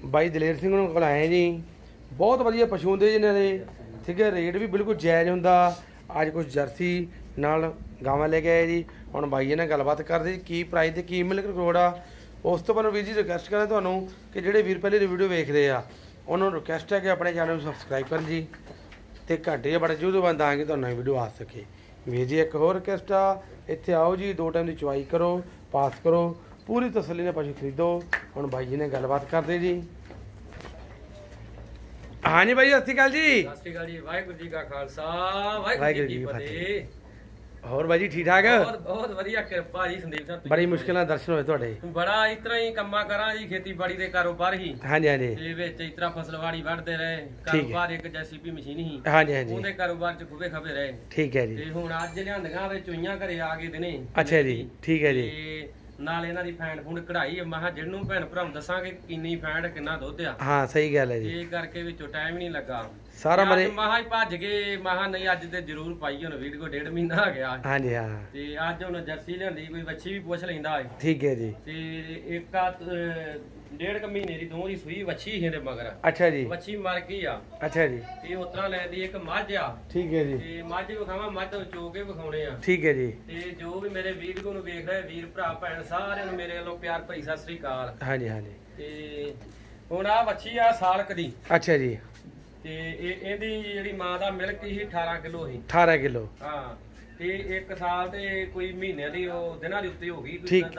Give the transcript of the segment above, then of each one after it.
ਬਾਈ ਦਲੇਰ ਸਿੰਘ ਉਹਨਾਂ ਕੋਲ ਆਏ ਜੀ। ਬਹੁਤ ਵਧੀਆ ਪਸ਼ੂ ਹੁੰਦੇ ਜੀ ਇਹਨਾਂ ਦੇ, ਠੀਕ ਹੈ। ਰੇਟ ਵੀ ਬਿਲਕੁਲ ਜਾਇਜ਼ ਹੁੰਦਾ। ਅੱਜ ਕੁਝ ਜਰਸੀ ਨਾਲ ਗਾਵਾਂ ਲੈ ਕੇ ਆਏ ਜੀ। ਹੁਣ ਬਾਈ ਇਹਨਾਂ ਗੱਲਬਾਤ ਕਰਦੇ ਕੀ ਪ੍ਰਾਈਸ ਤੇ ਕੀ ਮਿਲਕ ਰਿਕਾਰਡ ਆ। ਉਸ ਤੋਂ ਬਾਅਦ ਵੀਰ ਜੀ ਰਿਕਵੈਸਟ ਕਰਾਂ ਤੁਹਾਨੂੰ ਕਿ ਜਿਹੜੇ ਵੀਰ ਪਹਿਲੇ ਦੀ ਵੀਡੀਓ ਵੇਖਦੇ ਆ ਉਹਨਾਂ ਨੂੰ ਰਿਕਵੈਸਟ ਹੈ ਕਿ ਆਪਣੇ ਚੈਨਲ ਨੂੰ ਸਬਸਕ੍ਰਾਈਬ ਕਰਨ ਜੀ, ਤੇ ਘੰਟੇ ਜਾਂ ਬੜੇ ਜੂਦ ਬੰਦ ਆਂਗੇ ਤੁਹਾਨੂੰ ਨਵੀਂ ਵੀਡੀਓ ਆ ਸਕੇ। ਵੀਰ ਜੀ ਇੱਕ ਹੋਰ ਰਿਕਵੈਸਟ ਆ, ਇੱਥੇ ਆਓ ਜੀ, 2 ਟਾਈਮ ਦੀ ਚੁਆਈ ਕਰੋ, ਪਾਸ ਕਰੋ, ਪੂਰੀ ਤਸੱਲੀ ਨਾਲ ਪਸ਼ੂ ਖਰੀਦੋ। ਹੁਣ ਬਾਈ ਜੀ ਨੇ ਗੱਲਬਾਤ ਕਰਦੇ ਜੀ। हाँ जी भाई सत श्री अकाल जी। सत श्री अकाल जी। वाहिगुरू जी का खालसा वाहिगुरू जी की फतेह। और भाई जी ठीक ठाक? बहुत वधिया किरपा जी संदीप साहब। बड़ी मुश्किल नाल दर्शन होए तुहाडे। बड़ा इतना ही कम्मा करा जी, खेतीबाड़ी दे कारोबार ही। हां जी हां जी। ते विच इतरा फसलवाड़ी वढ़दे रहे, कारोबार एक जेसीबी मशीन ही। हां जी हां जी। ओहदे कारोबार च खुबे खबे रहे। ठीक है जी। ते हुण अज लिआंदियां वे चोईयां घरे आ गए दिने। अच्छा जी ठीक है जी। ਨਾਲ ਇਹਨਾਂ ਦੀ ਫੈਂਡ ਫੂਡ ਕਢਾਈ ਮਹਾ ਜਿਹਨੂੰ ਭੈਣ ਭਰਾ ਦੱਸਾਂਗੇ ਕਿੰਨੀ ਫੈਂਡ ਕਿੰਨਾ ਦੁੱਧ ਆ। ਹਾਂ ਸਹੀ ਗੱਲ ਹੈ ਜੀ। ਇਹ ਕਰਕੇ ਵਿੱਚੋਂ ਟਾਈਮ ਨਹੀਂ ਲੱਗਾ ਸਾਰਾ ਮਰੇ ਮਹਾ ਹੀ ਭੱਜ ਗਏ। ਮਹਾ ਨਹੀਂ ਅੱਜ ਤੇ ਜ਼ਰੂਰ ਪਾਈ ਹੁਣ ਵੀਡੀਓ 1.5 ਮਹੀਨਾ ਆ ਗਿਆ। ਹਾਂਜੀ ਹਾਂ। ਤੇ ਅੱਜ ਹੁਣ ਜਰਸੀ ਲਿਆਂਦੀ, ਕੋਈ ਵੱਛੀ ਵੀ ਪੁੱਛ ਲੈਂਦਾ ਹੈ। ਠੀਕ ਹੈ ਜੀ। ਤੇ ਇੱਕ ਆ 1.5 ਮਹੀਨੇ ਦੀ ਦੋਹਰੀ ਸੂਈ ਵੱਛੀ ਇਹਦੇ ਮਗਰ। ਅੱਛਾ ਜੀ। ਵੱਛੀ ਮਰ ਗਈ ਆ। ਅੱਛਾ ਜੀ। ਤੇ ਉਤਰਾ ਲੈਂਦੀ ਇੱਕ ਮੱਝ ਆ। ਠੀਕ ਹੈ ਜੀ। ਤੇ ਮੱਝ ਵਿਖਾਵਾਂ, ਮੱਝ ਚੋ ਕੇ ਵਿਖਾਉਣੇ ਆ। ਠੀਕ ਹੈ ਜੀ। ਤੇ ਜੋ ਵੀ ਮੇਰੇ ਵੀਡੀਓ ਨੂੰ ਵੇਖ ਰਹੇ ਵੀਰ ਭਰਾ ਭੈਣ ਸਾਰਿਆਂ ਨੂੰ ਮੇਰੇ ਵੱਲੋਂ ਪਿਆਰ ਭਰੀ ਸਤਿ ਸ੍ਰੀ ਅਕਾਲ। ਹਾਂਜੀ ਹਾਂਜੀ। ਤੇ ਹੁਣ ਆ ਵੱਛੀ ਆ ਸਾਲਕ ਦੀ। ਅੱਛਾ ਜੀ। ਤੇ ਇਹਦੀ ਜਿਹੜੀ ਮਾਂ ਦਾ ਮਿਲਕ ਸੀ 18 ਕਿਲੋ ਸੀ। 18 ਕਿਲੋ। ਹਾਂ। ਤੇ 1 ਸਾਲ ਤੇ ਕੋਈ ਮਹੀਨੇ ਦੀ ਉਹ ਦਿਨਾਂ ਦੀ ਉੱਤੇ ਹੋ ਗਈ,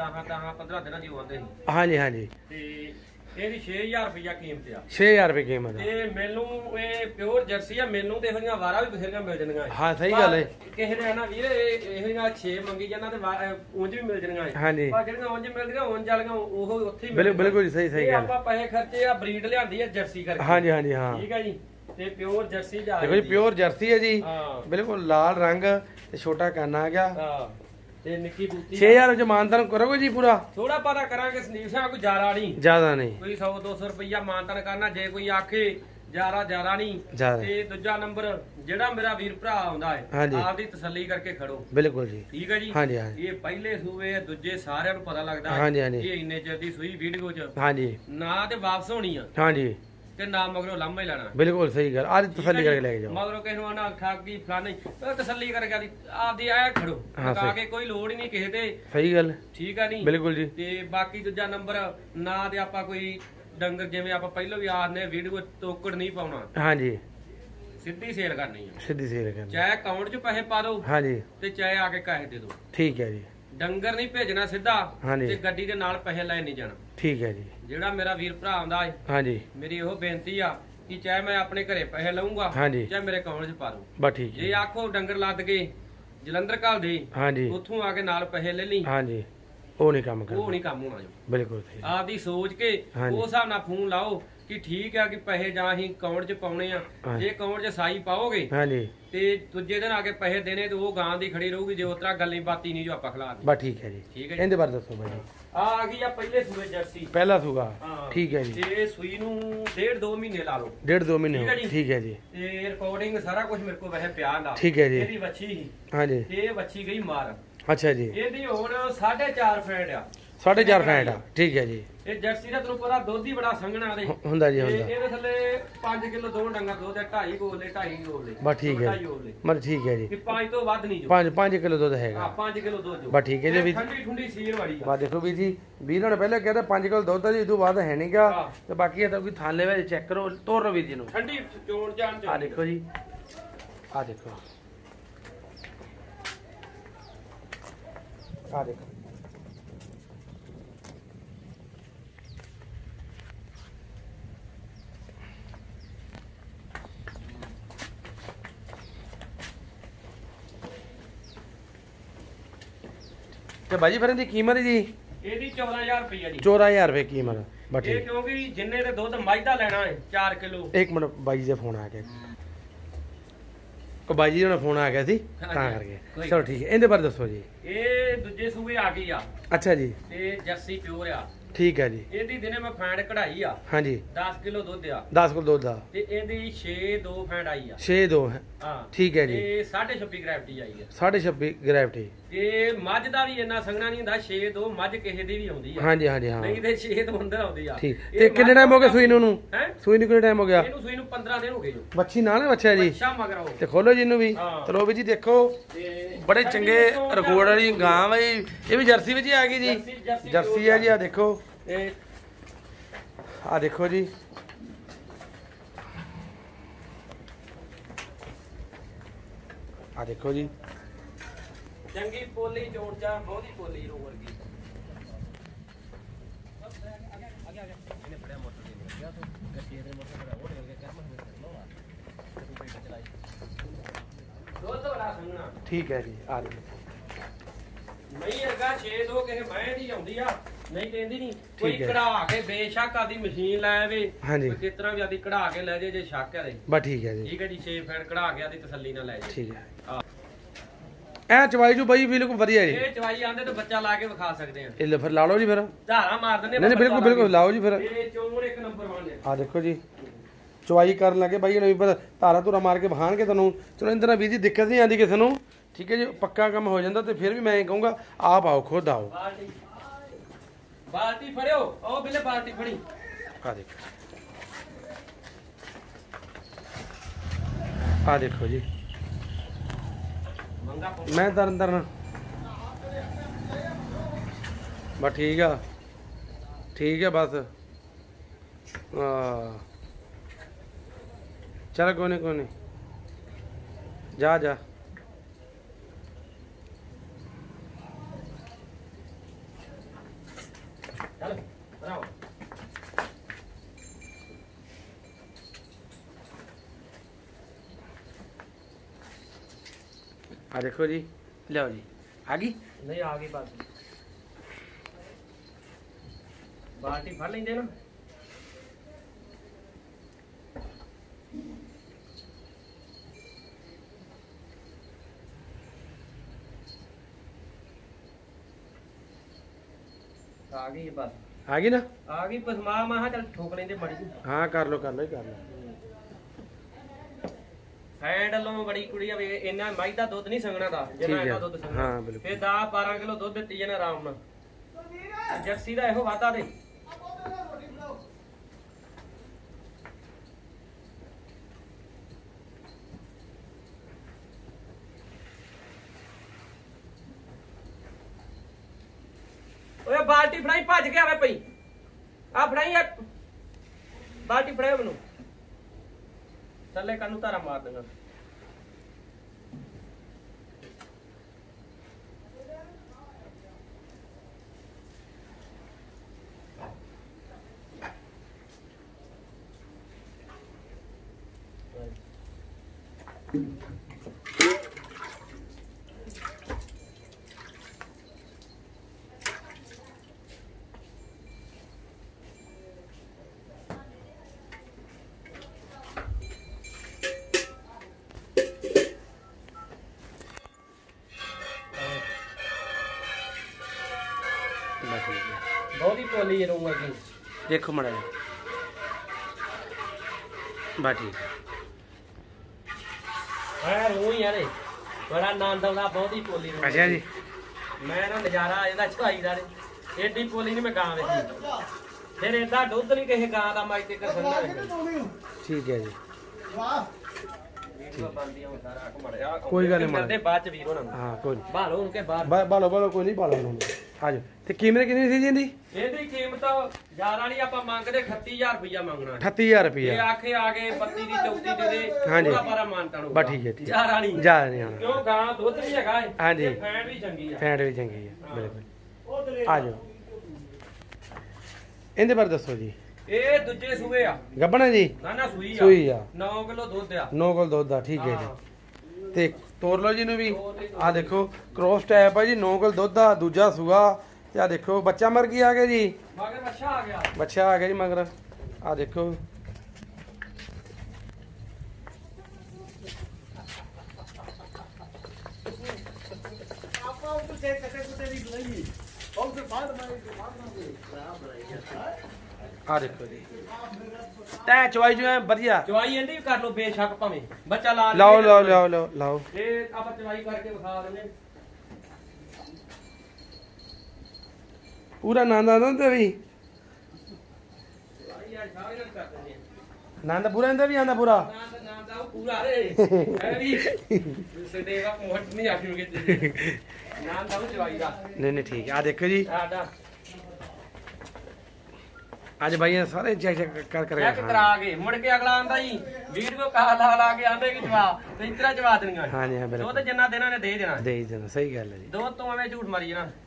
10 15 ਦਿਨਾਂ ਦੀ ਹੋਉਂਦੇ ਸੀ। ਹਾਂਜੀ ਹਾਂਜੀ। ਤੇ ਇਹਦੀ 6000 ਰੁਪਇਆ ਕੀਮਤ ਆ। 6000 ਰੁਪਏ ਕੀਮਤ। ਤੇ ਮੈਨੂੰ ਇਹ ਪਿਓਰ ਜਰਸੀ ਆ, ਮੈਨੂੰ ਤੇ ਇਹੋ ਜਿਹੀਆਂ ਵਾਰਾਂ ਵੀ ਬਥੇਰੀਆਂ ਮਿਲ ਜਾਣਗੀਆਂ। ਹਾਂ ਸਹੀ ਗੱਲ ਹੈ। ਕਿਸੇ ਨੇ ਨਾ ਵੀਰ ਇਹੋ ਜਿਹੀਆਂ 6 ਮੰਗੀ ਜਾਂਦਾ ਤੇ ਉਂਝ ਵੀ ਮਿਲ ਜਾਣਗੀਆਂ। ਹਾਂਜੀ। ਪਰ ਜਿਹੜੀਆਂ ਉਂਝ ਮਿਲਦੀਆਂ ਉਂਝ ਵਾਲੀਆਂ ਉਹ ਉੱਥੇ ਹੀ ਮਿਲ। ਬਿਲਕੁਲ ਸਹੀ ਸਹੀ ਗੱਲ। ਆਪਾਂ ਪੈਸੇ ਖਰਚੇ ਆ, ਬਰੀਡ ਲਿਆਂਦੀ ਆ ਜਰਸੀ ਕਰਕੇ। ਹਾਂਜੀ ਹਾਂਜੀ ਹਾਂ ਠੀਕ ਹੈ ਜੀ। ਤੇ ਪਿਓਰ ਜਰਸੀ ਜਾ ਦੇਖੋ ਜੀ, ਪਿਓਰ ਜਰਸੀ ਹੈ ਜੀ। ਹਾਂ ਬਿਲਕੁਲ ਲਾਲ ਰੰਗ ਤੇ ਛੋਟਾ ਕੰਨ ਆ ਗਿਆ। ਹਾਂ। ਤੇ ਨਿੱਕੀ ਬੂਤੀ 6000 ਚ ਮਾਨਤਨ ਕਰੋਗੇ ਜੀ ਪੂਰਾ? ਥੋੜਾ ਪਤਾ ਕਰਾਂਗੇ ਸੰਦੀਪ ਸਾਹਿਬ, ਕੋਈ ਜ਼ਿਆਦਾ ਨਹੀਂ। ਜ਼ਿਆਦਾ ਨਹੀਂ। ਕੋਈ 100 200 ਰੁਪਇਆ ਮਾਨਤਨ ਕਰਨਾ। ਜੇ ਕੋਈ ਆਖੇ ਜ਼ਿਆਦਾ ਨਹੀਂ। ਤੇ ਦੂਜਾ ਨੰਬਰ ਜਿਹੜਾ ਮੇਰਾ ਵੀਰ ਭਰਾ ਆਉਂਦਾ ਹੈ ਆਪਦੀ ਤਸੱਲੀ ਕਰਕੇ ਖੜੋ। ਬਿਲਕੁਲ ਜੀ। ਠੀਕ ਹੈ ਜੀ। ਹਾਂਜੀ ਹਾਂਜੀ। ਇਹ ਪਹਿਲੇ ਸੂਏ ਦੂਜੇ ਸਾਰਿਆਂ ਨੂੰ ਪਤਾ ਲੱਗਦਾ ਹੈ। ਹਾਂਜੀ ਹਾਂਜੀ। ਇਹ ਇੰਨੇ ਚਿਰ ਦੀ ਸੂਈ ਵੀਡੀਓ ਚ ਹਾਂਜੀ ਨਾ ਤੇ ਵਾਪਸ ਹੋਣੀ ਆ। ਹਾਂਜੀ। ਤੇ ਨਾ ਮਗਰੋਂ ਲਾਂਭਾ ਹੀ ਲੈਣਾ। ਬਿਲਕੁਲ ਸਹੀ ਗੱਲ। ਅੱਜ ਤਸੱਲੀ ਕਰਕੇ ਲੈ ਕੇ ਜਾਓ। ਮਗਰੋਂ ਕਿਸੇ ਨੂੰ ਨਾ ਠੱਗੀ ਫਲਾਣੀ, ਤਸੱਲੀ ਕਰਕੇ ਆਪਦੀ ਐ ਖੜੋ। ਆ ਕੇ ਕੋਈ ਲੋੜ ਹੀ ਨਹੀਂ ਕਿਸੇ ਤੇ। ਸਹੀ ਗੱਲ। ਠੀਕ ਆ ਨਹੀਂ? ਬਿਲਕੁਲ ਜੀ। ਤੇ ਬਾਕੀ ਦੂਜਾ ਨੰਬਰ ਨਾ ਤੇ ਆਪਾਂ ਕੋਈ ਡੰਗਰ ਜਿਵੇਂ ਆਪਾਂ ਪਹਿਲਾਂ ਵੀ ਆਖਦੇ ਵੀਡੀਓ ਤੋਕੜ ਨਹੀਂ ਪਾਉਣਾ। ਹਾਂਜੀ। ਸਿੱਧੀ ਸੇਲ ਕਰਨੀ ਆ। ਸਿੱਧੀ ਸੇਲ ਕਰਨੀ। ਚਾਹੇ ਅਕਾਊਂਟ 'ਚ ਪੈਸੇ ਪਾ ਦਿਓ। ਹਾਂਜੀ। ਤੇ ਚਾਹੇ ਆ ਕੇ ਕੈਸ਼ ਦੇ ਦਿਓ। ਠੀਕ ਹੈ ਜੀ। ਡੰਗਰ ਨਹੀਂ ਭੇਜਣਾ ਸਿੱਧਾ ਤੇ ਗੱਡੀ ਦੇ ਨਾਲ ਪੈਸੇ ਲੈ ਨਹੀਂ ਜਾਣਾ। ਠੀਕ ਹੈ ਜੀ। ਜਿਹੜਾ ਮੇਰਾ ਵੀਰ ਭਰਾ ਆਉਂਦਾ ਹੈ, ਹਾਂਜੀ, ਮੇਰੀ ਇਹੋ ਬੇਨਤੀ ਆ ਕਿ ਚਾਹੇ ਮੈਂ ਆਪਣੇ ਘਰੇ ਪੈਸੇ ਲਵਾਂਗਾ, ਚਾਹੇ ਮੇਰੇ ਅਕਾਊਂਟ 'ਚ ਪਾ ਦੂੰ। ਬਸ ਠੀਕ ਹੈ। ਜੇ ਆਖੋ ਡੰਗਰ ਲੱਦ ਕੇ ਜਲੰਧਰ ਘੱਲ ਦੇ, ਹਾਂਜੀ, ਉੱਥੋਂ ਆ ਕੇ ਨਾਲ ਪੈਸੇ ਲੈ ਲਈ, ਹਾਂਜੀ, ਉਹ ਨਹੀਂ ਕੰਮ ਕਰਨਾ। ਉਹ ਨਹੀਂ ਕੰਮ ਹੋਣਾ ਜੀ। ਬਿਲਕੁਲ ਸਹੀ। ਆਪਦੀ ਸੋਚ ਕੇ ਉਸ ਹਿਸਾਬ ਨਾਲ ਫੋਨ ਲਾਓ ਕਿ ਠੀਕ ਆ ਕਿ ਪੈਸੇ ਜਾਂ ਅਸੀਂ ਅਕਾਊਂਟ 'ਚ ਪਾਉਣੇ ਆ। ਜੇ ਅਕਾਊਂਟ 'ਚ ਸਾਈ ਪਾਓਗੇ, ਹਾਂਜੀ, ਤੇ ਦੂਜੇ ਦਿਨ ਆ ਕੇ ਪੈਸੇ ਦੇਣੇ ਤੇ ਉਹ ਗਾਂ ਦੀ ਖੜੀ ਰਹੂਗੀ। ਜੇ ਉਤਰਾ ਗੱਲੀ ਬਾਤੀ ਨਹੀਂ ਜੋ ਆਪਾਂ ਖਿਲਾ ਦੇ। ਬਸ ਠੀਕ ਹੈ ਜੀ। ਠੀਕ ਹੈ। ਇਹਦੇ ਬਾਰੇ ਦੱਸੋ ਬਾਈ। ਆ ਗਈ ਆ ਪਹਿਲੇ ਸੂਏ ਜਰਸੀ। ਪਹਿਲਾ ਸੂਗਾ। ਠੀਕ ਹੈ ਜੀ। ਤੇ ਸੂਈ ਨੂੰ 1.5-2 ਮਹੀਨੇ ਲਾ ਲਓ। 1.5-2 ਮਹੀਨੇ। ਠੀਕ ਹੈ ਜੀ। ਤੇ ਰਿਕਾਰਡਿੰਗ ਸਾਰਾ ਕੁਝ ਮੇਰੇ ਕੋਲ ਵੈਸੇ ਪਿਆ ਨਾ। ਠੀਕ ਹੈ ਜੀ। ਇਹਦੀ ਵੱਛੀ ਸੀ। ਹਾਂਜੀ। ਇਹ ਵੱਛੀ ਗਈ ਮਾਰ। ਅੱਛਾ ਜੀ। ਇਹਦੀ ਹੁਣ 4.5 ਫੈਂਟ ਆ। 4.5 ਫੈਂਟ ਆ। ਠੀਕ ਹੈ ਜੀ। ਇਹ ਜਰਸੀ ਦਾ ਤੁਹਾਨੂੰ ਪਤਾ ਦੁੱਧ ਹੀ ਬੜਾ ਸੰਘਣਾ ਦੇ ਹੁੰਦਾ ਜੀ। ਹੁੰਦਾ। ਇਹਦੇ ਥੱਲੇ 5 ਕਿਲੋ ਦੋ ਡੰਗਰ ਦੁੱਧ ਹੈ। 2.5 ਗੋਲੇ 2.5 ਗੋਲੇ। ਬਸ ਠੀਕ ਹੈ। ਮਰ ਠੀਕ ਹੈ ਜੀ। 5 ਤੋਂ ਵੱਧ ਨਹੀਂ ਜੋ। 5 ਕਿਲੋ ਦੁੱਧ ਹੈਗਾ। ਹਾਂ 5 ਕਿਲੋ ਦੁੱਧ ਜੋ। ਬਸ ਠੀਕ ਹੈ ਜੀ। ਠੰਡੀ ਠੰਡੀ ਸੀਰ ਵਾਲੀ ਆ। ਬਸ ਦੇਖੋ ਵੀਰ ਜੀ, ਵੀਰਾਂ ਨੇ ਪਹਿਲਾਂ ਕਹਿੰਦਾ 5 ਕਿਲੋ ਦੁੱਧ ਜੀ, ਇਦੋਂ ਵੱਧ ਹੈ ਨਹੀਂਗਾ। ਤੇ ਬਾਕੀ ਇਹ ਤਾਂ ਕੋਈ ਥਾਲੇ ਵਿੱਚ ਚੈੱਕ ਕਰੋ, ਤੋਰ ਵੀਰ ਜੀ ਨੂੰ ਠੰਡੀ ਚੋਣ ਜਾਣ ਚ। ਆ ਦੇਖੋ ਜੀ, ਆ ਦੇਖੋ, ਆ ਦੇਖੋ। ਤੇ ਬਾਜੀ ਫਿਰ ਇਹਦੀ ਕੀਮਤ ਜੀ? ਇਹਦੀ 14000 ਰੁਪਏ ਜੀ। 14000 ਰੁਪਏ ਕੀਮਤ। ਬਸ ਇਹ ਕਿਉਂਕਿ ਜਿੰਨੇ ਦੇ ਦੁੱਧ ਮੱਝ ਦਾ ਲੈਣਾ ਹੈ 4 ਕਿਲੋ। ਇੱਕ ਮਿੰਟ, ਬਾਈ ਜੀ ਦਾ ਫੋਨ ਆ ਗਿਆ। ਕੋ ਬਾਈ ਜੀ ਦਾ ਫੋਨ ਆ ਗਿਆ ਸੀ ਤਾਂ ਕਰਕੇ। ਚਲੋ ਠੀਕ ਹੈ। ਇਹਦੇ ਬਾਰੇ ਦੱਸੋ ਜੀ। ਇਹ ਦੂਜੇ ਸੂਏ ਆ ਗਈ ਆ। ਅੱਛਾ ਜੀ। ਤੇ ਜਰਸੀ ਪਿਓਰ ਆ। ठीक है जी। ਇਹਦੀ ਦਿਨੇ ਮੈਂ ਫੈਂਡ ਕਢਾਈ ਆ। ਹਾਂਜੀ 10 ਕਿਲੋ ਦੁੱਧ ਆ। 10 ਕਿਲੋ ਦੁੱਧ ਆ ਤੇ ਇਹਦੀ 6-2 ਫੈਂਡ ਆਈ ਆ। 6-2 ਹੈ ਹਾਂ ਠੀਕ ਹੈ ਜੀ। ਤੇ 26.5 ਗ੍ਰੈਵਿਟੀ ਆਈ ਆ। 26.5 ਗ੍ਰੈਵਿਟੀ। ਤੇ ਮੱਝ ਦਾ ਵੀ ਇੰਨਾ ਸੰਘਣਾ ਨਹੀਂ ਹੁੰਦਾ। 6-2 ਮੱਝ ਕਿਸੇ ਦੀ ਵੀ ਆਉਂਦੀ ਆ। ਹਾਂਜੀ ਹਾਂਜੀ ਹਾਂ ਨਹੀਂ ਤੇ 6 ਤੋਂ ਅੰਦਰ ਆਉਂਦੀ ਆ। ਠੀਕ। ਤੇ ਕਿੰਨੇ ਟਾਈਮ ਹੋ ਗਿਆ ਸੂਈ ਨੂੰ? ਹੈ ਸੂਈ ਨੂੰ ਕਿੰਨਾ ਟਾਈਮ ਹੋ ਗਿਆ? ਇਹਨੂੰ ਸੂਈ ਨੂੰ 15 ਦਿਨ ਹੋ ਗਏ ਜੋ। ਬੱਚੀ ਨਾਲ ਬੱਚਾ ਜੀ। ਅੱਛਾ ਮਗਰ ਆਓ ਤੇ ਖੋਲੋ ਜੀ ਇਹਨੂੰ ਵੀ। ਚਲੋ ਵੀ ਜੀ ਦੇਖੋ ਬੜੇ ਚੰਗੇ ਰਿਕਾਰਡ ਵਾਲੀ ਗਾਂ ਵਾ ਜੀ। ਇਹ ਵੀ ਜਰਸੀ ਵਿੱਚ ਹੀ ਆ ਗਈ ਜੀ। ਜਰਸੀ ਆ ਜੀ। ਆ ਦੇਖੋ ਆ ਦੇਖੋ ਜੀ। ਆ ਦੇਖੋ ਜੀ ਚੰਗੀ ਪੋਲੀ ਜੋੜਚਾ ਬਹੁਤੀ ਪੋਲੀ ਰੋ ਵਰਗੀ। ਦੁੱਧ ਬੜਾ ਸੰਘਣਾ। ਠੀਕ ਹੈ ਜੀ। ਆ ਜੀ ਨਹੀਂ ਹੈਗਾ 6-2 ਕਿਸੇ ਮੈਂ ਦੀ ਆਉਂਦੀ ਆ। ਨਹੀਂ ਕਹਿੰਦੀ ਨਹੀਂ ਕੋਈ ਕਢਾ ਕੇ ਬੇਸ਼ੱਕ ਆਦੀ ਮਸ਼ੀਨ ਲਾਇਆ ਵੇ ਕੋਈ ਕਿਸ ਤਰ੍ਹਾਂ ਵੀ ਆਦੀ ਕਢਾ ਕੇ ਲੈ ਜੇ ਸ਼ੱਕ ਹੈ ਦੇ ਬਸ ਠੀਕ ਹੈ ਜੀ। ਠੀਕ ਹੈ ਜੀ 6 ਫੈਨ ਕਢਾ ਕੇ ਆਦੀ ਤਸੱਲੀ ਨਾਲ ਲੈ ਜੇ। ਠੀਕ ਹੈ। ਐ ਚਵਾਈ ਜੋ ਬਾਈ ਬਿਲਕੁਲ ਵਧੀਆ ਜੀ। ਇਹ ਚਵਾਈ ਆਂਦੇ ਤਾਂ ਬੱਚਾ ਲਾ ਕੇ ਵਿਖਾ ਸਕਦੇ ਆ। ਇਹ ਲੈ ਫਿਰ ਲਾ ਲਓ ਜੀ। ਫਿਰ ਧਾਰਾ ਮਾਰ ਦਿੰਦੇ। ਨਹੀਂ ਬਿਲਕੁਲ ਬਿਲਕੁਲ ਲਾਓ ਜੀ। ਫਿਰ ਇਹ ਚੋਣ ਇੱਕ ਨੰਬਰ ਬਣ ਜਾ। ਆ ਦੇਖੋ ਜੀ ਚਵਾਈ ਕਰਨ ਲੱਗੇ ਬਾਈ ਨੇ ਵੀ ਪਰ ਧਾਰਾ ਧੂਰਾ ਮਾਰ ਕੇ ਵਹਾਣਗੇ ਤੁਹਾਨੂੰ। ਚਲੋ ਇੰਦਰ ਨਾਲ ਵੀਰ ਜੀ ਦਿੱਕਤ ਨਹੀਂ ਆਉਂਦੀ ਕਿਸੇ ਨੂੰ। ਠੀਕ ਹੈ ਜੀ ਪੱਕਾ ਕੰਮ ਹੋ ਜਾਂਦਾ ਤੇ ਫਿਰ ਵੀ ਮੈਂ ਕਹੂੰਗਾ ਆਪ ਆਓ ਖੁਦ ਆਓ। ਬਾਲਟੀ ਫੜਿਓ ਉਹ ਬਿੱਲੇ ਬਾਲਟੀ ਫੜੀ। ਆ ਦੇਖੋ ਆ ਦੇਖੋ ਜੀ ਮੈਂ ਤਰਨ ਬਸ ਠੀਕ ਆ ਬਸ। चल कोई नहीं जा जा। आ देखो जी लो जी आ गई। नहीं आ गई बाल्टी। बाल्टी फड़ लेंगे ना। आ गई बस। आ गई ना। आ गई बस मां मां चल ठोक लेंगे बड़ी। हाँ कर लो कर लो। हैंड लो बड़ी कुड़ी वे इन्ना माई दा दुध नहीं संगना दा जिन्ना इन्ना दुध संगना। हां बिल्कुल। फिर 10-12 किलो दुध देती है ना आराम नाल। जर्सी दा एहो वादा दे। ओए बाल्टी फड़ाई भज के आवे पई। आ फड़ाई बाल्टी फड़ाओ मैनू थल्ले कानू तारा मार देगा। बहुत ही पोली है रूम की। देखो मड़ा बाटी है रू ही यार बड़ा आनंद आता। बहुत ही पोली रूम। अच्छा जी मैं ना नजारा आ जाता चढ़ाई का। एडी पोली नहीं मैं गां देखी। फिर एदा दुध नहीं किसी गां का मैं तक संघा। ठीक है जी कोई गल नहीं बाद च वीर होना। हां कोई बालो उनके बाहर बालो कोई नहीं बालो उन्होंने। आ जाओ ते कीमत कितनी थी जी इंदी? ਇਹਦੀ ਕੀਮਤ ਯਾਰ ਵਾਲੀ ਆਪਾਂ ਮੰਗਦੇ 38000 ਰੁਪਇਆ ਮੰਗਣਾ। 38000 ਰੁਪਇਆ। ਇਹ ਆਖੇ ਆ ਗਏ 32 ਦੀ 34 ਦੇ ਦੇ। ਹਾਂਜੀ ਪੂਰਾ ਪਾਰਾ ਮਾਨਤਾ ਨੂੰ। ਬਸ ਠੀਕ ਹੈ ਠੀਕ। ਯਾਰ ਵਾਲੀ ਜਾ ਰਹੇ ਹਾਂ ਕਿਉਂ ਗਾਂ ਦੁੱਧ ਵੀ ਹੈਗਾ ਹੈ। ਹਾਂਜੀ ਫੈਂਟ ਵੀ ਚੰਗੀ ਆ। ਫੈਂਟ ਵੀ ਚੰਗੀ ਆ ਬਿਲਕੁਲ। ਆ ਜਾਓ ਇਹਦੇ ਬਾਰੇ ਦੱਸੋ ਜੀ। ਇਹ ਦੂਜੇ ਸੂਏ ਆ। ਗੱਬਣਾ ਜੀ ਨਾ ਸੂਈ ਆ 9 ਕਿਲੋ ਦੁੱਧ ਆ। 9 ਕਿਲੋ ਦੁੱਧ ਆ। ਠੀਕ ਹੈ ਜੀ ਤੇ ਤੋਰ ਲਓ ਜੀ ਨੂੰ ਵੀ। ਆ ਦੇਖੋ ਕ੍ਰੋਸ ਟਾਈਪ ਆ ਜੀ 9 ਕਿਲੋ ਦੁੱਧ ਆ। ਦੂਜਾ ਸੂਆ ਤੇ ਆ ਦੇਖੋ ਬੱਚਾ ਮਰ ਗਿਆ ਆ ਗਿਆ ਜੀ। ਮਗਰ ਬੱਚਾ ਆ ਗਿਆ। ਬੱਚਾ ਆ ਗਿਆ ਜੀ ਮਗਰ। ਆ ਦੇਖੋ ਆਪਾਂ ਉਹ ਤੇ ਕੱਟੇ ਕੁੱਟੇ ਦੀ ਬੁਲਾਈ। ਆ ਦੇਖੋ ਜੀ ਤੈ ਚਵਾਈ ਜੋ ਹੈ ਵਧੀਆ ਚਵਾਈ ਇਹਦੀ ਵੀ ਕਰ ਲਓ ਬੇਸ਼ੱਕ ਭਾਵੇਂ ਬੱਚਾ ਲਾ ਲਾਓ ਲਾਓ ਲਾਓ ਲਾਓ ਲਾਓ ਇਹ ਆਪਾਂ ਚਵਾਈ ਕਰਕੇ ਵਿਖਾ ਦਿੰਦੇ ਪੂਰਾ ਨੰਦ ਆਉਂਦਾ ਤੇ ਵੀ ਯਾਰ ਸਾਰੇ ਨਾਲ ਕਰ ਦਿੰਦੇ ਨੰਦ ਪੂਰਾ ਇਹਦਾ ਵੀ ਆਉਂਦਾ ਪੂਰਾ ਨੰਦ ਆਉ ਪੂਰਾ ਰੇ ਇਹ ਵੀ ਸਦੇਗਾ ਮੋਟ ਨਹੀਂ ਆਖੂਗੇ ਤੇ ਨੰਦ ਆਉ ਚਵਾਈ ਦਾ ਨਹੀਂ ਠੀਕ ਆ ਦੇਖੋ ਜੀ ਆਡਾ ਅੱਜ ਭਾਈ ਸਾਰੇ ਚੈੱਕ ਕਰ ਚੈੱਕ ਕਰਾ ਕੇ ਮੁੜ ਕੇ ਅਗਲਾ ਆਂਦਾ ਜੀ ਵੀਡੀਓ ਕਾ ਲਾ ਕੇ ਆਂਦੇ ਕਿ ਜਵਾਬ ਤੇ ਇਤਰਾ ਜਵਾਬ ਦੇਣੀਆਂ ਹਾਂਜੀ ਹਾਂ ਬਿਲਕੁਲ ਦੁੱਧ ਜਿੰਨਾ ਦੇਣਾ ਨੇ ਦੇ ਦੇਣਾ ਸਹੀ ਗੱਲ ਹੈ ਜੀ ਦੁੱਧ ਤੋਂ ਐਵੇਂ ਝੂਠ ਮਾਰੀ ਜਾਣਾ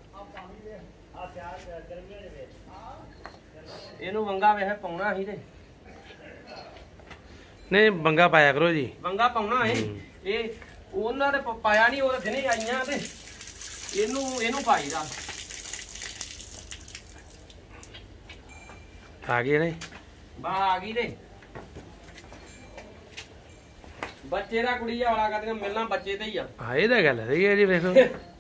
ਇਹਨੂੰ ਵੰਗਾ ਵੇਖ ਪਾਉਣਾ ਸੀ ਤੇ ਨਹੀਂ ਬੰਗਾ ਪਾਇਆ ਕਰੋ ਜੀ ਵੰਗਾ ਪਾਉਣਾ ਹੈ ਇਹ ਉਹਨਾਂ ਦੇ ਪਾਇਆ ਨਹੀਂ ਉਹ ਦਿਨੇ ਆਈਆਂ ਤੇ ਇਹਨੂੰ ਪਾਈਦਾ ਆ ਗਏ ਨੇ ਬਾ ਆ ਗਈ ਤੇ ਬੱਚੇ ਦਾ ਕੁੜੀਆ ਵਾਲਾ ਕਹਿੰਦੇ ਮਿਲਣਾ ਬੱਚੇ ਤੇ ਹੀ ਆ ਹਾਂ ਇਹ ਤਾਂ ਗੱਲ ਹੈ ਜੀ ਵੇਖੋ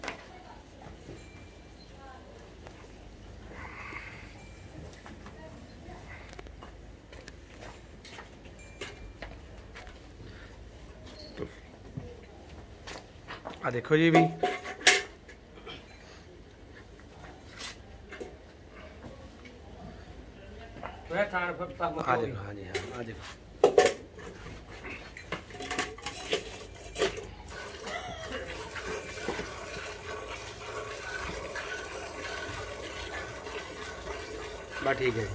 ਆ ਦੇਖੋ ਜੀ ਵੀ ਵੇ ਖਾਣ ਫਿਰ ਤੱਕ ਆ ਦੇਖੋ ਹਾਂਜੀ ਹਾਂ ਆ ਦੇਖੋ ਬਾ ਠੀਕ ਹੈ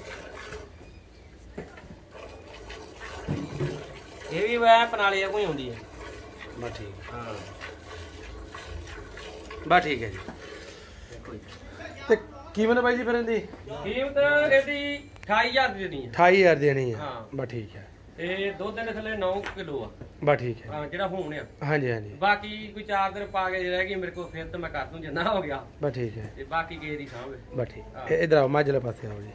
ਇਹ ਵੀ ਵੈ ਪਨਾਲੇ ਕੋਈ ਹੁੰਦੀ ਹੈ ਬਾ ਠੀਕ ਹਾਂ ਬਾ ਠੀਕ ਹੈ ਜੀ ਤੇ ਕੀਮਤ ਬਾਈ ਜੀ ਫਿਰ ਇਹਦੀ ਕੀਮਤ ਇਹਦੀ 28000 ਦੀ ਦੇਣੀ ਹੈ 28000 ਦੇਣੀ ਹੈ ਹਾਂ ਬਾ ਠੀਕ ਹੈ ਤੇ ਦੁੱਧ ਦੇ ਥੱਲੇ 9 ਕਿਲੋ ਆ ਬਾ ਠੀਕ ਹੈ ਹਾਂ ਜਿਹੜਾ ਹੁਣ ਆ ਹਾਂਜੀ ਹਾਂਜੀ ਬਾਕੀ ਕੋਈ 4 ਦਿਨ ਪਾ ਕੇ ਰਹਿ ਗਈ ਮੇਰੇ ਕੋਲ ਫਿਰ ਤਾਂ ਮੈਂ ਕਰ ਦੂੰ ਜਿੰਨਾ ਹੋ ਗਿਆ ਬਾ ਠੀਕ ਹੈ ਤੇ ਬਾਕੀ ਕਿਸੇ ਦੀ ਸਾਂਭੇ ਬਾ ਠੀਕ ਇਧਰ ਆਓ ਮਾਝਲੇ ਪਾਸੇ ਆਓ ਜੀ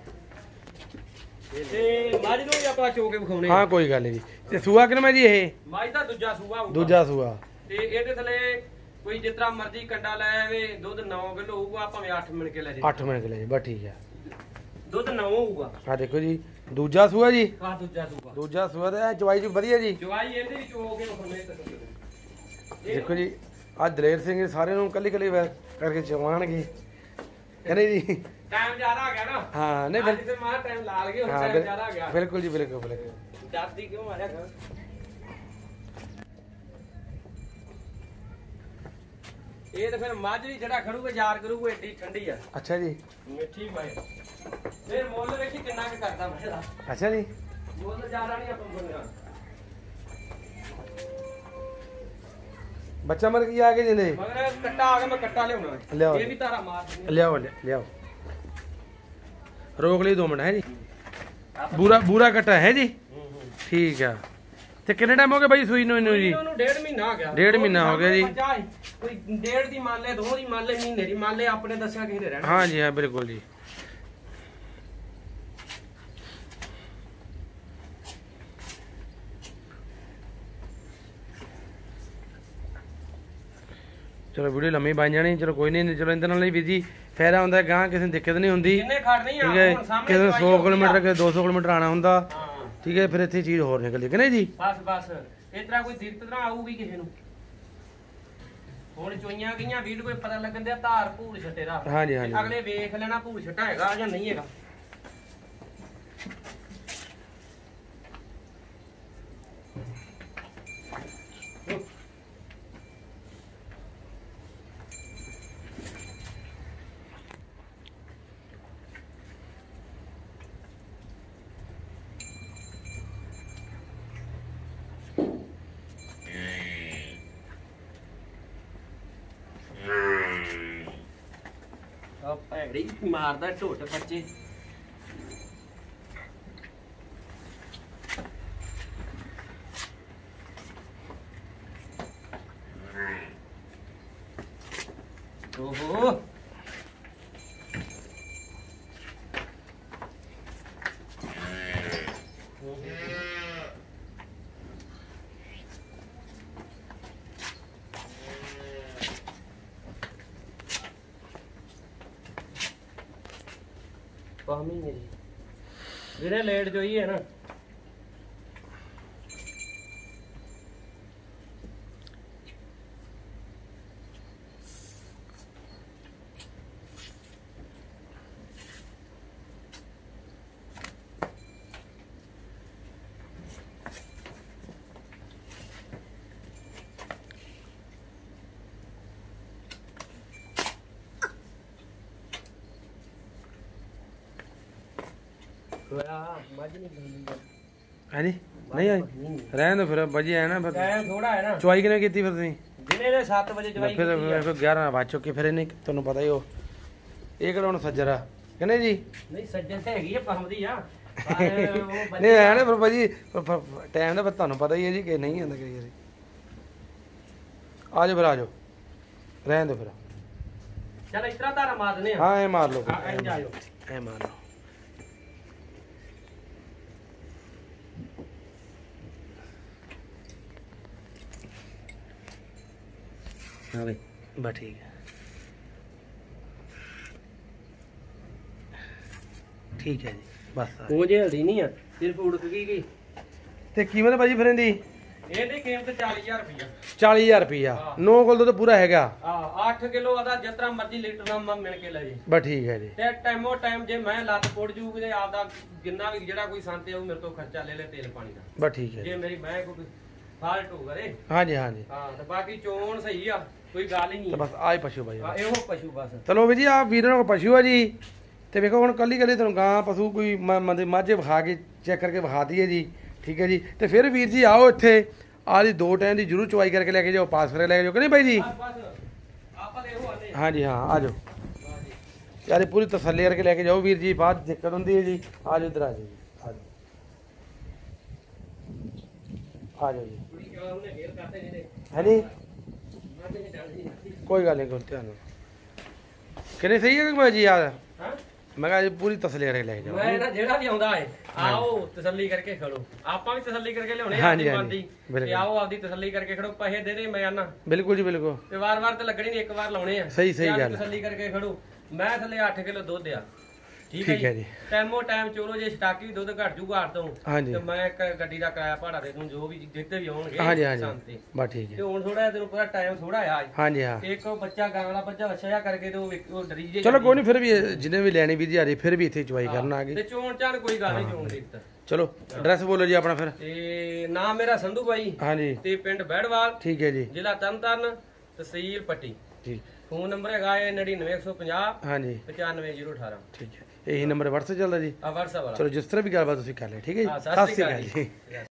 ਤੇ ਮੱਝ ਨੂੰ ਵੀ ਆਪਾਂ ਚੋ ਕੇ ਵਿਖਾਉਣੇ ਹਾਂ ਕੋਈ ਗੱਲ ਨਹੀਂ ਜੀ ਤੇ ਸੂਆ ਕਿੰਨਾ ਜੀ ਇਹ ਮੱਝ ਦਾ ਦੂਜਾ ਸੂਆ ਹੋਊਗਾ ਦੂਜਾ ਸੂਆ ਤੇ ਇਹਦੇ ਥੱਲੇ ਕੋਈ ਜਿਸ ਤਰ੍ਹਾਂ ਮਰਜ਼ੀ ਕੰਡਾ ਲੈ ਆਵੇ ਦੁੱਧ 9 ਕਿਲੋ ਹੋਊਗਾ ਭਾਵੇਂ 8 ਮਿੰਟ ਕੇ ਲੈ ਜੇ 8 ਮਿੰਟ ਲੈ ਜੀ ਬਾ ਠੀਕ ਹੈ ਦੁੱਧ 9 ਹੋਊਗਾ ਆ ਦੇਖੋ ਜੀ ਦੂਜਾ ਸੂਆ ਜੀ ਆ ਦੂਜਾ ਸੂਆ ਦੂਜਾ ਸੂਆ ਤੇ ਚਵਾਈ ਜੀ ਵਧੀਆ ਜੀ ਜਵਾਈ ਇਹਦੇ ਵੀ ਚੋ ਕੇ ਵਿਖਾਉਣੇ ਦੇਖੋ ਜੀ ਆ ਦਲੇਰ ਸਿੰਘ ਸਾਰੇ ਨੂੰ ਕੱਲੀ ਕੱਲੀ ਕਰਕੇ ਚਵਾਣਗੇ ਕਹਿੰਦੇ ਜੀ ਟਾਈਮ ਜ਼ਿਆਦਾ ਆ ਗਿਆ ਨਾ ਹਾਂ ਨਹੀਂ ਅੱਜ ਤੇ ਮਾਰ ਟਾਈਮ ਲਾ ਲਗੇ ਹੁਣ ਟਾਈਮ ਜ਼ਿਆਦਾ ਆ ਗਿਆ ਬਿਲਕੁਲ ਜੀ ਬਿਲਕੁਲ ਡਰਦੀ ਕਿਉਂ ਮਾਰਿਆ ਕਰ ਇਹ ਤਾਂ ਫਿਰ ਮੱਝ ਵੀ ਜਿਹੜਾ ਖੜੂਗਾ ਯਾਰ ਕਰੂਗਾ ਏਡੀ ਠੰਡੀ ਆ ਅੱਛਾ ਜੀ ਮਿੱਠੀ ਮੈਂ ਫਿਰ ਮੁੱਲ ਵੇਖੀ ਕਿੰਨਾ ਕੁ ਕਰਦਾ ਮੈਂ ਇਹਦਾ ਅੱਛਾ ਜੀ ਮੁੱਲ ਜ਼ਿਆਦਾ ਨਹੀਂ ਆਪਾਂ ਮੰਗਣਾ ਬੱਚਾ ਮਰ ਕੀ ਆ ਕੇ ਜਿੰਦੇ ਮਗਰ ਕੱਟਾ ਆ ਗਿਆ ਮੈਂ ਕੱਟਾ ਲਿਆਉਣਾ ਲਿਆਓ। ਇਹ ਵੀ ਤਾਰਾ ਮਾਰ ਦਿੰਦੇ ਲਿਆਓ ਲਿਆਓ ਰੋਕ ਲਈ 2 ਮਿੰਟ ਹੈ ਜੀ ਬੂਰਾ ਕੱਟਾ ਹੈ ਜੀ ਠੀਕ ਆ ਤੇ ਕਿੰਨੇ ਟਾਈਮ ਹੋ ਗਿਆ ਬਾਈ ਸੂਈ ਨੂੰ ਇਹਨੂੰ ਜੀ ਉਹਨੂੰ 1.5 ਮਹੀਨਾ ਹੋ ਗਿਆ 1.5 ਮਹੀਨਾ ਹੋ ਗਿਆ ਜੀ ਕੋਈ 1.5 ਦੀ ਮੰਨ ਲੈ 2 ਦੀ ਮੰਨ ਲੈ ਮਹੀਨੇ ਦੀ ਮੰਨ ਲੈ ਆਪਣੇ ਦੱਸਿਆ ਕਿਸੇ ਨੇ ਰਹਿਣਾ ਹਾਂ ਜੀ ਹਾਂ ਬਿਲਕੁਲ ਜੀ ਚਲੋ ਵੀਡੀਓ ਲੰਮੀ ਬਣ ਜਾਣੀ ਚਲੋ ਕੋਈ ਨਹੀਂ ਚਲੋ ਇਹਦੇ ਨਾਲ ਹੀ ਵੀ ਜੀ ਫਾਇਦਾ ਹੁੰਦਾ ਗਾਂ ਕਿਸੇ ਨੂੰ ਦਿੱਕਤ ਨਹੀਂ ਹੁੰਦੀ ਜਿੰਨੇ ਖੜਨੀ ਆ ਠੀਕ ਹੈ ਹੁਣ ਸਾਹਮਣੇ ਕਿਸੇ ਨੂੰ 100 ਕਿਲੋਮੀਟਰ ਕਿਸੇ 200 ਕਿਲੋਮੀਟਰ ਆਣਾ ਹੁੰਦਾ ਹਾਂ ਠੀਕ ਹੈ ਫਿਰ ਇੱਥੇ ਚੀਜ਼ ਹੋਰ ਨਿਕਲਦੀ ਕਿ ਨਹੀਂ ਜੀ ਬਸ ਇਸ ਤਰ੍ਹਾਂ ਕੋਈ ਦਿੱਕਤ ਨਾ ਆਊਗੀ ਕਿਸੇ ਨੂੰ ਹੁਣ ਚੋਈਆਂ ਗਈਆਂ ਵੀਡੀਓ ਕੋਈ ਪਤਾ ਲੱਗਣ ਦਿਆ ਧਾਰ ਭੂਰ ਛੱਟੇ ਦਾ ਹਾਂਜੀ ਹਾਂਜੀ ਅਗਲੇ ਵੇਖ ਲੈਣਾ ਭੂਰ ਛੱਟਾ ਹੈਗਾ ਜਾਂ ਨਹੀਂ ਹੈਗਾ ਆ ਭੈੜੀ ਮਾਰਦਾ ਢੋਟ ਬੱਚੇ ਓਹੋ ਪਾਮੀ ਮੇਰੀ ਵੀਰੇ ਲੇਟ ਜੋਈ ਹੈ ਨਾ ਹਾਂਜੀ ਨਹੀਂ ਰਹਿਣ ਦੋ ਫਿਰ ਬਾਜੀ ਐ ਨਾ ਟਾਈਮ ਥੋੜਾ ਹੈ ਨਾ ਚੁਆਈ ਕਿਨੇ ਕੀਤੀ ਫਿਰ ਤੁਸੀਂ ਦਿਨੇ ਦੇ 7 ਵਜੇ ਚਵਾਈ ਫਿਰ 11 ਵੱਜ ਚੁੱਕੇ ਫਿਰ ਇਹਨੇ ਤੁਹਾਨੂੰ ਪਤਾ ਹੀ ਉਹ ਇਹ ਕਿਹੜਾ ਹੁਣ ਸੱਜਰ ਆ ਕਹਿੰਦੇ ਜੀ ਨਹੀਂ ਸੱਜਰ ਤੇ ਹੈਗੀ ਆ ਪਹਮਦੀ ਆ ਨਹੀਂ ਹੈ ਨਾ ਫਿਰ ਬਾਜੀ ਟਾਈਮ ਦਾ ਤੁਹਾਨੂੰ ਪਤਾ ਹੀ ਹੈ ਜੀ ਕਿ ਨਹੀਂ ਆਂਦਾ ਕਈ ਵਾਰੀ ਆ ਜਾਓ ਫਿਰ ਆ ਜਾਓ ਰਹਿਣ ਦੋ ਫਿਰ ਚਲ ਇਸ ਤਰ੍ਹਾਂ ਧਾਰਾ ਮਾਰ ਦਨੇ ਆ ਹਾਂ ਇਹ ਮਾਰ ਲਓ ਐਂ ਜਾਇਓ ਇਹ ਮਾਰ ਲਓ हाँ भाई बस ठीक है ठीक है जी बस ਉਹ ਜੇ ਹਲਦੀ ਨਹੀਂ ਆ ਸਿਰਫ ਉੜਕ ਗਈ ਤੇ ਕੀਮਤ ਭਾਜੀ ਫਿਰ ਇਹਦੀ ਇਹਦੀ ਕੀਮਤ 40000 ਰੁਪਇਆ 40000 ਰੁਪਇਆ 9 ਕੋਲ ਤਾਂ ਪੂਰਾ ਹੈਗਾ ਆ 8 ਕਿਲੋ ਆਦਾ ਜਿਤਨਾ ਮਰਜ਼ੀ ਲੀਟਰ ਨਾਲ ਮਿਲ ਕੇ ਲੈ ਜੀ ਬਸ ਠੀਕ ਹੈ ਜੀ ਤੇ ਟਾਈਮੋ ਟਾਈਮ ਜੇ ਮੈਂ ਲੱਤ ਪੁੱਟ ਜੂਗੀ ਤੇ ਆਪਦਾ ਜਿੰਨਾ ਵੀ ਜਿਹੜਾ ਕੋਈ ਸੰਤੇ ਆਉ ਮੇਰੇ ਤੋਂ ਖਰਚਾ ਲੈ ਲੈ ਤੇਲ ਪਾਣੀ ਦਾ ਬਸ ਠੀਕ ਹੈ ਜੇ ਮੇਰੀ ਮੈਂ ਕੋਈ ਫਾਲਟ ਹੋ ਗਰੇ ਹਾਂਜੀ ਹਾਂਜੀ ਹਾਂ ਤੇ ਬਾਕੀ ਚੋਣ ਸਹੀ ਆ ਕੋਈ ਗੱਲ ਹੀ ਨਹੀਂ ਬਸ ਆਹ ਪਸ਼ੂ ਭਾਈ ਇਹੋ ਪਸ਼ੂ ਬਸ ਚਲੋ ਵੀ ਜੀ ਆ ਵੀਰਾਂ ਕੋਲ ਪਸ਼ੂ ਆ ਜੀ ਤੇ ਵੇਖੋ ਹੁਣ ਕੱਲੀ ਤੁਹਾਨੂੰ ਗਾਂ ਪਸ਼ੂ ਕੋਈ ਮਾਝੇ ਵਿਖਾ ਕੇ ਚੈੱਕ ਕਰਕੇ ਵਿਖਾ ਦਈਏ ਜੀ ਠੀਕ ਹੈ ਜੀ ਤੇ ਫਿਰ ਵੀਰ ਜੀ ਆਓ ਇੱਥੇ ਆਹ ਦੀ 2 ਟਾਈਮ ਦੀ ਜ਼ਰੂਰ ਚੁਆਈ ਕਰਕੇ ਲੈ ਕੇ ਜਾਓ ਪਾਸ ਕਰਕੇ ਲੈ ਕੇ ਜਾਓ ਕਿ ਨਹੀਂ ਭਾਈ ਜੀ ਆਪਾਂ ਦੇ ਇਹੋ ਆਨੇ ਹਾਂਜੀ ਹਾਂ ਆ ਜਾਓ ਯਾਰ ਪੂਰੀ ਤਸੱਲੀ ਕਰਕੇ ਲੈ ਕੇ ਜਾਓ ਵੀਰ ਜੀ ਬਾਅਦ ਦਿੱਕਤ ਹੁੰਦੀ ਹੈ ਜੀ ਆ ਜਾਓ ਇੱਧਰ ਆ ਜਾਓ ਜੀ ਆ ਜਾਓ ਜੀ ਹੈ ਜੀ ਕੋਈ ਗੱਲ ਨਹੀਂ ਕੋਈ ਧਿਆਨ ਨਾਲ ਕਿੰਨੇ ਸਹੀ ਹੈ ਭਾਈ ਜੀ ਯਾਰ ਮੈਂ ਕਿਹਾ ਜੀ ਪੂਰੀ ਤਸੱਲੀ ਕਰਕੇ ਲੈ ਕੇ ਜਾਓ ਮੈਂ ਨਾ ਜਿਹੜਾ ਵੀ ਆਉਂਦਾ ਹੈ ਆਓ ਤਸੱਲੀ ਕਰਕੇ ਖੜੋ ਆਪਾਂ ਵੀ ਤਸੱਲੀ ਕਰਕੇ ਲਿਆਉਣੇ ਹਾਂਜੀ ਹਾਂਜੀ ਤੇ ਆਓ ਆਪਦੀ ਤਸੱਲੀ ਕਰਕੇ ਖੜੋ ਪੈਸੇ ਦੇ ਦੇ ਮੈਂ ਆਨਾ ਬਿਲਕੁਲ ਜੀ ਬਿਲਕੁਲ ਤੇ ਵਾਰ-ਵਾਰ ਤੇ ਲੱਗਣੀ ਨਹੀਂ ਇੱਕ ਵਾਰ ਲਾਉਣੇ ਆ ਸਹੀ ਗੱਲ ਤਸੱਲੀ ਕਰਕੇ ਖੜੋ ਮੈਂ ਥੱਲੇ 8 ਕਿਲੋ ਦੁੱਧ ਆ ਠੀਕ ਹੈ ਜੀ ਟਾਈਮੋ ਟਾਈਮ ਚਲੋ ਜੇ ਸਟਾਕੀ ਦੁੱਧ ਘਟ ਜੂਗਾ ਹਟ ਤੋਂ ਹਾਂਜੀ ਤੇ ਮੈਂ ਇੱਕ ਗੱਡੀ ਦਾ ਕਿਰਾਇਆ ਭਾੜਾ ਦੇ ਦੂੰ ਜੋ ਵੀ ਜਿੱਤੇ ਵੀ ਆਉਣਗੇ ਹਾਂਜੀ ਹਾਂਜੀ ਬਸ ਠੀਕ ਤੇ ਹੈ ਹੁਣ ਥੋੜਾ ਤੈਨੂੰ ਪਤਾ ਟਾਈਮ ਥੋੜਾ ਆ ਹਾਂਜੀ ਹਾਂ ਇੱਕ ਬੱਚਾ ਗਾਂ ਵਾਲਾ ਬੱਚਾ ਵਛਿਆ ਕਰਕੇ ਤੇ ਉਹ ਡਰੀ ਜੇ ਚਲੋ ਕੋਈ ਨਹੀਂ ਫਿਰ ਵੀ ਜਿਹਨੇ ਵੀ ਲੈਣੀ ਵੀਰ ਜੀ ਆ ਰਹੀ ਫਿਰ ਵੀ ਇੱਥੇ ਚੁਆਈ ਕਰਨ ਆ ਗਏ ਤੇ ਚੋਣ ਚਾਣ ਕੋਈ ਗੱਲ ਨਹੀਂ ਚੋਣ ਦੀ ਚਲੋ ਐਡਰੈਸ ਬੋਲੋ ਜੀ ਆਪਣਾ ਫਿਰ ਤੇ ਨਾਮ ਮੇਰਾ ਸੰਧੂ ਬਾਈ ਹਾਂਜੀ ਤੇ ਪਿੰਡ ਬਹਿੜਵਾਲ ਠੀਕ ਹੈ ਜੀ ਜ਼ਿਲ੍ਹਾ ਤਰਨਤਾਰਨ ਤਹਿਸੀਲ ਪੱਟੀ ਠੀਕ ਫੋਨ ਨੰਬਰ ਹੈਗਾ 99150 ਹਾਂਜੀ 95018 ਠੀਕ ਹੈ ਇਹੀ ਨੰਬਰ WhatsApp ਚੱਲਦਾ ਜੀ ਆ WhatsApp ਵਾਲਾ ਚਲੋ ਜਿਸ ਤਰ੍ਹਾਂ ਵੀ ਗੱਲਬਾਤ ਤੁਸੀਂ ਕਰ ਲਿਆ ਠੀਕ ਹੈ ਜੀ ਸਤਿ ਸ਼੍ਰੀ ਅਕਾਲ ਜੀ